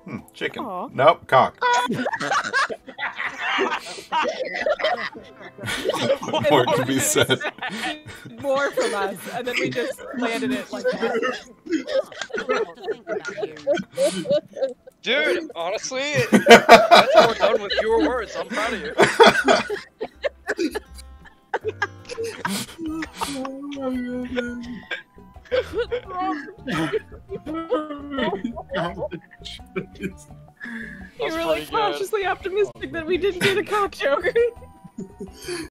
Chicken. Aw. Nope, cock. What more can be said? More from us, and then we just landed it like that. Dude, honestly, that's more done with your words. I'm proud of you. You were like cautiously optimistic that we didn't do the cock joke.